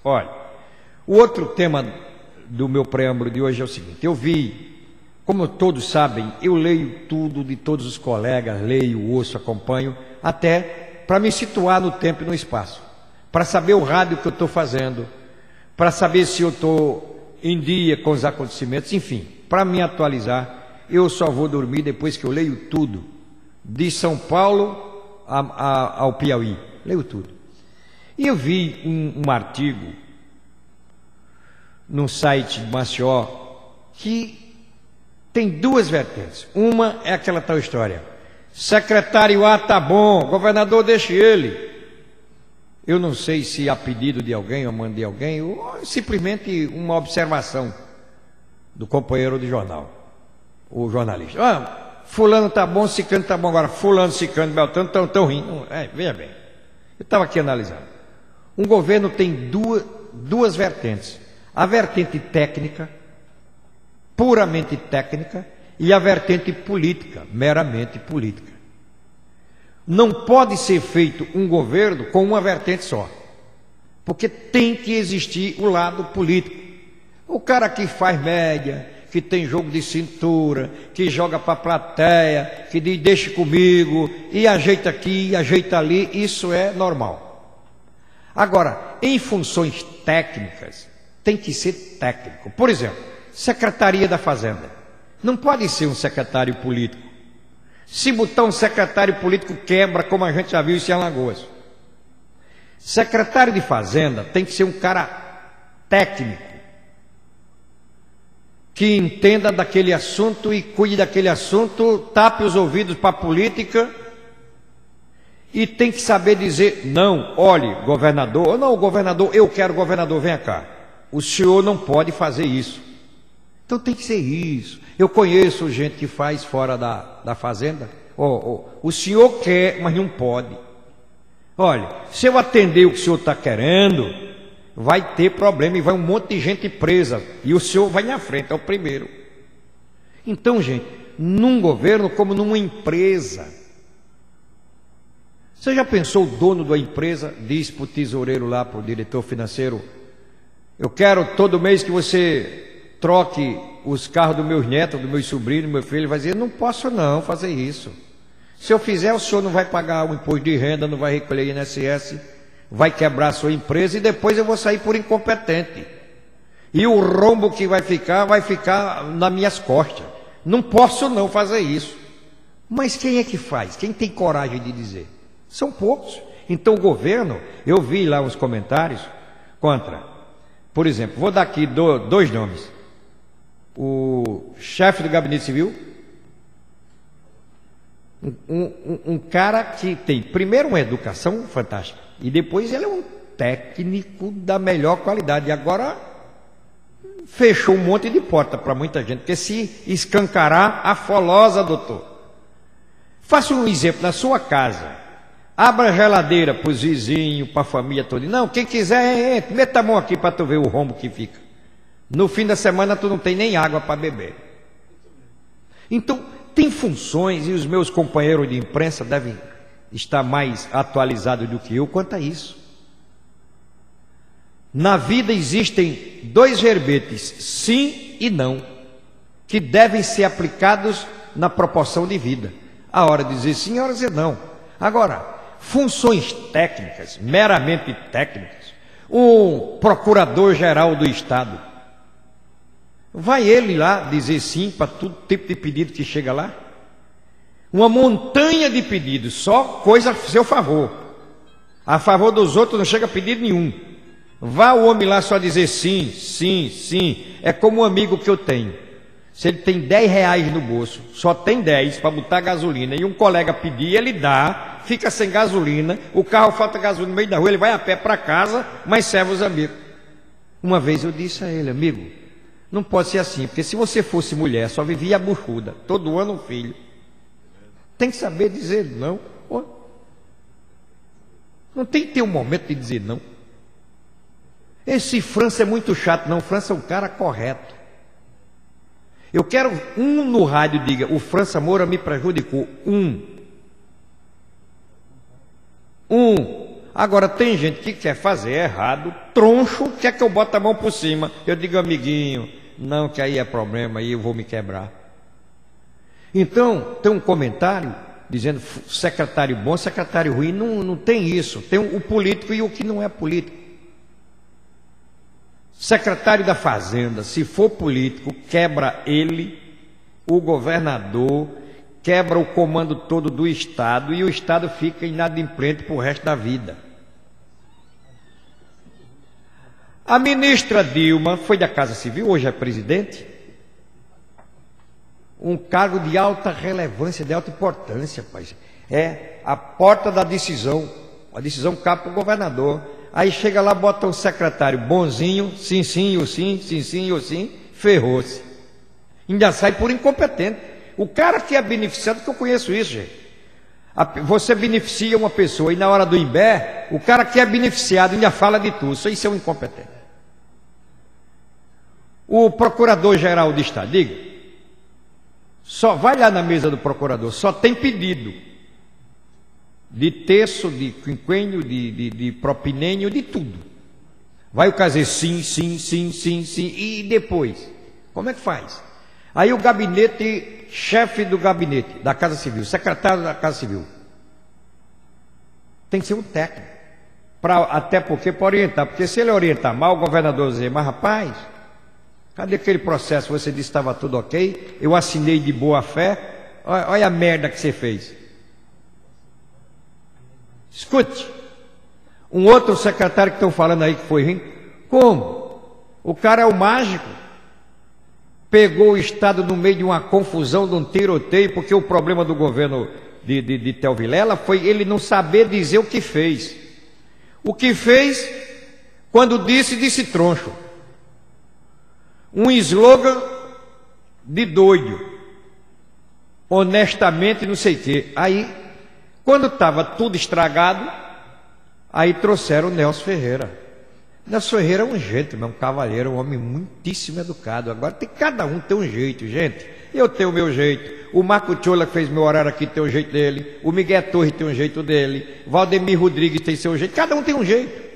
Olha, o outro tema do meu preâmbulo de hoje é o seguinte: eu vi, como todos sabem, eu leio tudo de todos os colegas, leio, ouço, acompanho, até para me situar no tempo e no espaço, para saber o rádio que eu estou fazendo, para saber se eu estou em dia com os acontecimentos, enfim, para me atualizar. Eu só vou dormir depois que eu leio tudo, de São Paulo ao Piauí, leio tudo. E eu vi um artigo num site de Maceió que tem duas vertentes. Uma é aquela tal história: secretário A tá bom, governador deixe ele. Eu não sei se a pedido de alguém, eu mandei alguém, ou simplesmente uma observação do companheiro de jornal, o jornalista. Fulano tá bom, ciclano tá bom, agora fulano, ciclano, beltrano tão rindo. Veja bem, eu estava aqui analisando. Um governo tem duas vertentes: a vertente técnica, puramente técnica, e a vertente política, meramente política. Não pode ser feito um governo com uma vertente só, porque tem que existir o lado político. O cara que faz média, que tem jogo de cintura, que joga para a plateia, que diz deixe comigo, e ajeita aqui, ajeita ali, isso é normal. Agora, em funções técnicas, tem que ser técnico. Por exemplo, Secretaria da Fazenda. Não pode ser um secretário político. Se botar um secretário político, quebra, como a gente já viu isso em Alagoas. Secretário de Fazenda tem que ser um cara técnico, que entenda daquele assunto e cuide daquele assunto, tape os ouvidos para a política e tem que saber dizer: não, olhe, governador, não, governador, eu quero governador, venha cá. O senhor não pode fazer isso. Então tem que ser isso. Eu conheço gente que faz fora da fazenda. O senhor quer, mas não pode. Olha, se eu atender o que o senhor está querendo, vai ter problema e vai um monte de gente presa. E o senhor vai na frente, é o primeiro. Então, gente, num governo como numa empresa. Você já pensou, o dono da empresa diz para o tesoureiro lá, para o diretor financeiro: eu quero todo mês que você troque os carros dos meus netos, dos meus sobrinhos, do meu filho. Ele vai dizer: não posso não fazer isso. Se eu fizer, o senhor não vai pagar o imposto de renda, não vai recolher INSS, vai quebrar a sua empresa e depois eu vou sair por incompetente. E o rombo que vai ficar nas minhas costas. Não posso não fazer isso. Mas quem é que faz? Quem tem coragem de dizer? São poucos. Então o governo, eu vi lá os comentários contra. Por exemplo, vou dar aqui dois nomes. O chefe do gabinete civil, um cara que tem primeiro uma educação fantástica e depois ele é um técnico da melhor qualidade, e agora fechou um monte de porta para muita gente, porque se escancarar a folosa, doutor. Faça um exemplo na sua casa: abra a geladeira para os vizinhos, para a família toda. Não, quem quiser, entre, meta a mão aqui para tu ver o rombo que fica. No fim da semana tu não tem nem água para beber. Então, tem funções, e os meus companheiros de imprensa devem estar mais atualizados do que eu quanto a isso. Na vida existem dois verbetes, sim e não, que devem ser aplicados na proporção de vida. A hora de dizer sim, a hora de dizer não. Agora, funções técnicas, meramente técnicas, o procurador-geral do Estado, vai ele lá dizer sim para todo tipo de pedido que chega lá? Uma montanha de pedidos, só coisa a seu favor. A favor dos outros não chega pedido nenhum. Vá o homem lá só dizer sim, sim, sim. É como um amigo que eu tenho. Se ele tem 10 reais no bolso, só tem 10 para botar gasolina, e um colega pedir, ele dá, fica sem gasolina, o carro falta gasolina no meio da rua, ele vai a pé para casa, mas serve os amigos. Uma vez eu disse a ele: amigo, não pode ser assim, porque se você fosse mulher, só vivia buchuda, todo ano um filho. Tem que saber dizer não. Não tem que ter um momento de dizer não. Esse França é muito chato. Não, França é um cara correto. Eu quero um no rádio diga: o França Moura me prejudicou. Um. Agora, tem gente que quer fazer errado, troncho, quer que eu bote a mão por cima. Eu digo, amiguinho, não, que aí é problema, aí eu vou me quebrar. Então, tem um comentário dizendo secretário bom, secretário ruim. Não tem isso. Tem o político e o que não é político. Secretário da Fazenda, se for político, quebra ele, o governador, quebra o comando todo do Estado e o Estado fica inadimplente para o resto da vida. A ministra Dilma foi da Casa Civil, hoje é presidente. Um cargo de alta relevância, de alta importância, rapaz. É a porta da decisão. A decisão cabe para o governador. Aí chega lá, bota um secretário bonzinho, sim, sim, ou sim, sim, sim, ou sim, ferrou-se. Ainda sai por incompetente. O cara que é beneficiado, que eu conheço isso, gente. Você beneficia uma pessoa e na hora do imbé, o cara que é beneficiado ainda fala de tudo. Isso é um incompetente. O procurador-geral de Estado, diga. Só vai lá na mesa do procurador, só tem pedido de terço, de quinquênio, de propinênio, de tudo. Vai o cara dizer sim, sim, sim, sim, sim, e depois? Como é que faz? Aí o gabinete, chefe do gabinete da Casa Civil, secretário da Casa Civil, tem que ser um técnico, até porque para orientar, porque se ele orientar mal, o governador vai dizer, mas rapaz, cadê aquele processo? Você disse que estava tudo ok, eu assinei de boa fé, olha a merda que você fez. Escute, um outro secretário que estão falando aí que foi ruim, como? O cara é o mágico, pegou o Estado no meio de uma confusão, de um tiroteio, porque o problema do governo de Théo Vilela foi ele não saber dizer o que fez. O que fez, quando disse troncho. Um slogan de doido, honestamente não sei o quê. Aí, quando estava tudo estragado, aí trouxeram o Nelson Ferreira. Nelson Ferreira é um jeito, um cavalheiro, um homem muitíssimo educado. Agora cada um tem um jeito, gente. Eu tenho o meu jeito. O Marco Tchola, que fez meu horário aqui, tem o jeito dele. O Miguel Torres tem um jeito dele. Valdemir Rodrigues tem seu jeito. Cada um tem um jeito.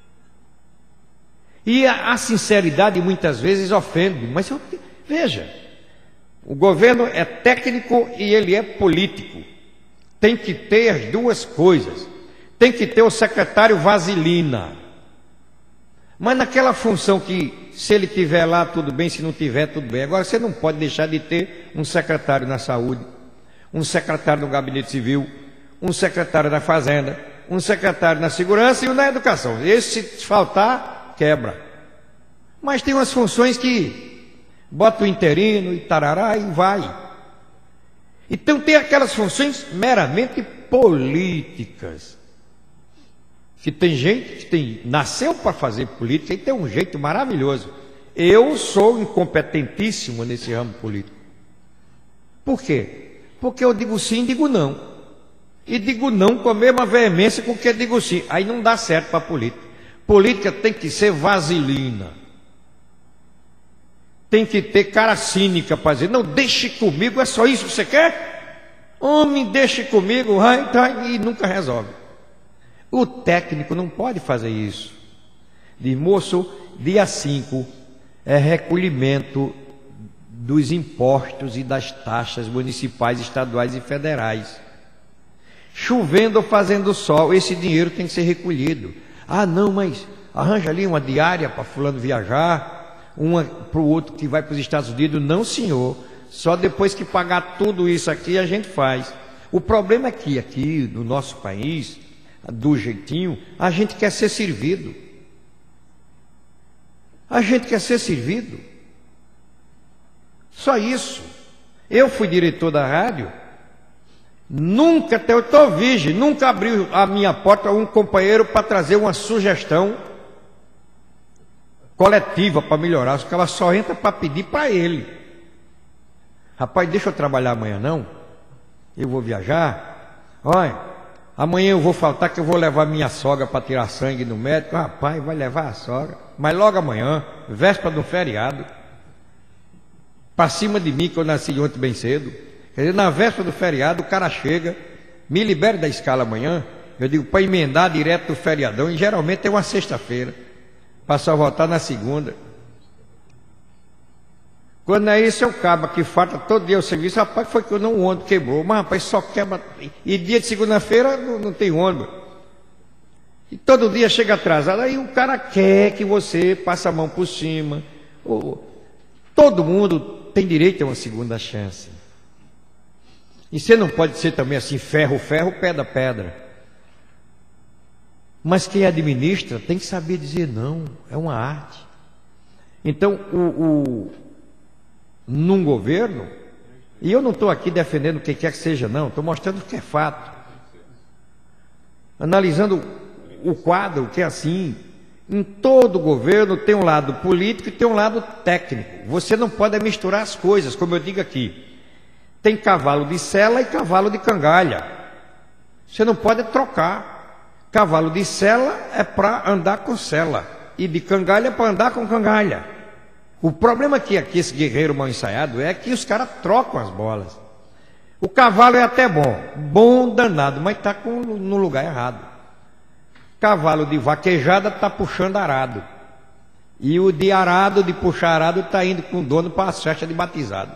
E a sinceridade muitas vezes ofende, mas veja, o governo é técnico e ele é político. Tem que ter as duas coisas. Tem que ter o secretário vaselina. Mas naquela função que, se ele tiver lá, tudo bem, se não tiver, tudo bem. Agora, você não pode deixar de ter um secretário na saúde, um secretário no gabinete civil, um secretário na fazenda, um secretário na segurança e um na educação. Esse, se faltar, quebra. Mas tem umas funções que bota o interino e tarará e vai. Então tem aquelas funções meramente políticas. Que tem gente que nasceu para fazer política e tem um jeito maravilhoso. Eu sou incompetentíssimo nesse ramo político. Por quê? Porque eu digo sim e digo não. E digo não com a mesma veemência com que eu digo sim. Aí não dá certo para política. Política tem que ser vaselina. Tem que ter cara cínica para dizer, não, deixe comigo, é só isso que você quer? Homem, deixe comigo, e nunca resolve. O técnico não pode fazer isso. Diz, moço, dia 5 é recolhimento dos impostos e das taxas municipais, estaduais e federais. Chovendo ou fazendo sol, esse dinheiro tem que ser recolhido. Ah, não, mas arranja ali uma diária para fulano viajar, uma para o outro que vai para os Estados Unidos. Não, senhor, só depois que pagar tudo isso aqui a gente faz. O problema é que aqui no nosso país, do jeitinho, a gente quer ser servido. A gente quer ser servido. Só isso. Eu fui diretor da rádio, nunca, eu estou virgem, nunca abriu a minha porta a um companheiro para trazer uma sugestão coletiva para melhorar. Ela só entra para pedir para ele. Rapaz, deixa eu trabalhar amanhã não? Eu vou viajar. Olha, amanhã eu vou faltar que eu vou levar minha sogra para tirar sangue no médico. Rapaz, vai levar a sogra. Mas logo amanhã, véspera do feriado, para cima de mim, que eu nasci ontem bem cedo. Quer dizer, na véspera do feriado, o cara chega, me libere da escala amanhã, Eu digo para emendar direto do feriadão, e geralmente é uma sexta-feira, para só voltar na segunda. Quando não é isso, é o cabo que falta todo dia o serviço. Rapaz, foi que o ônibus quebrou. Mas, rapaz, só quebra. E dia de segunda-feira não tem ônibus. E todo dia chega atrasado. Aí o cara quer que você passe a mão por cima. Todo mundo tem direito a uma segunda chance. E você não pode ser também assim, ferro, ferro, pedra, pedra. Mas quem administra tem que saber dizer não. É uma arte. Então, num governo, e eu não estou aqui defendendo o que quer que seja, não, estou mostrando o que é fato, analisando o quadro, que é assim. Em todo governo tem um lado político e tem um lado técnico. Você não pode misturar as coisas, como eu digo aqui. Tem cavalo de sela e cavalo de cangalha. Você não pode trocar. Cavalo de sela é para andar com sela, e de cangalha é para andar com cangalha. O problema aqui esse guerreiro mal ensaiado é que os caras trocam as bolas. O cavalo é até bom danado, mas está no lugar errado. Cavalo de vaquejada está puxando arado. E o de arado, de puxar arado, está indo com o dono para a festa de batizado.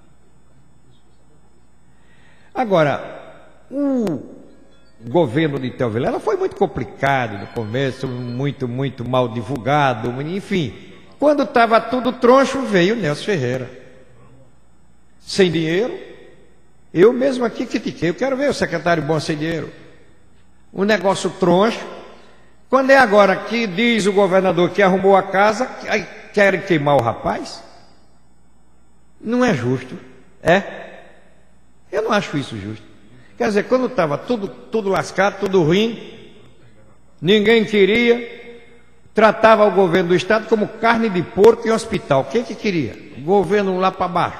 Agora, o governo de Théo Vilela foi muito complicado no começo, muito mal divulgado, enfim. Quando estava tudo troncho, veio Nelson Ferreira. Sem dinheiro. Eu mesmo aqui critiquei. Eu quero ver o secretário bom sem dinheiro. O negócio troncho. Quando é agora que diz o governador que arrumou a casa, aí querem queimar o rapaz? Não é justo. É? Eu não acho isso justo. Quer dizer, quando estava tudo lascado, tudo ruim, ninguém queria... Tratava o governo do estado como carne de porco em hospital. Quem que queria? O governo lá para baixo.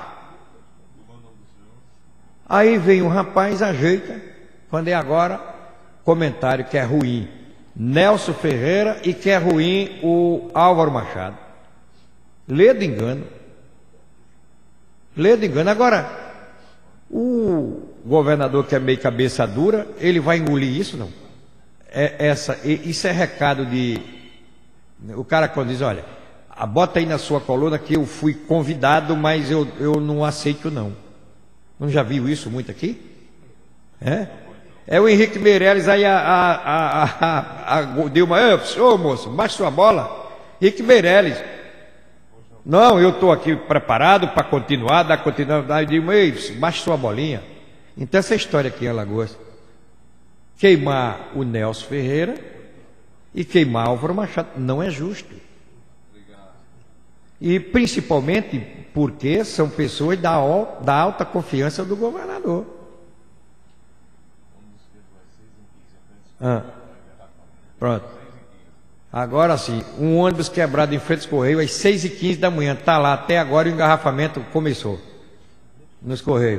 Aí vem um rapaz, ajeita. Quando é agora, comentário que é ruim. Nelson Ferreira e que é ruim o Álvaro Machado. Lê do engano. Lê do engano. Agora, o governador que é meio cabeça dura, ele vai engolir isso, não? Isso é recado de... O cara quando diz, olha, bota aí na sua coluna que eu fui convidado, mas eu não aceito não. Não já viu isso muito aqui? É o Henrique Meirelles aí a Dilma, ô moço, baixa sua bola. Henrique Meirelles. Não, eu estou aqui preparado para continuar, dar continuidade. Dilma, baixa sua bolinha. Então essa história aqui em Alagoas, queimar o Nelson Ferreira e queimar Álvaro Machado não é justo. E principalmente porque são pessoas da alta confiança do governador. Pronto. Agora sim, um ônibus quebrado em frente aos Correios às 6h15 da manhã. Está lá até agora, o engarrafamento começou nos Correios.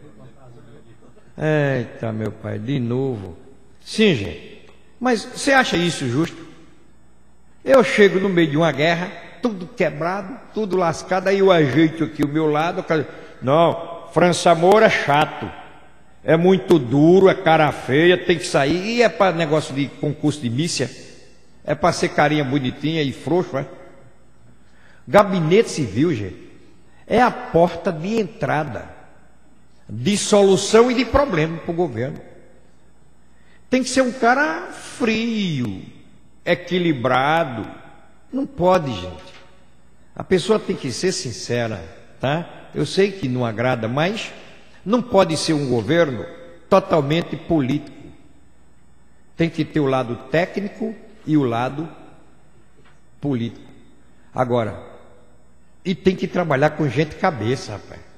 Eita, meu pai, de novo. Sim, gente. Mas você acha isso justo? Eu chego no meio de uma guerra, tudo quebrado, tudo lascado, aí eu ajeito aqui o meu lado. Não, França Moura é chato, é muito duro, é cara feia, tem que sair. E é para negócio de concurso de mícia? É para ser carinha bonitinha e frouxo, é? Gabinete Civil, gente, é a porta de entrada, de solução e de problema para o governo. Tem que ser um cara frio, equilibrado. Não pode, gente. A pessoa tem que ser sincera, tá? Eu sei que não agrada, mas não pode ser um governo totalmente político. Tem que ter o lado técnico e o lado político. Agora, e tem que trabalhar com gente cabeça, rapaz.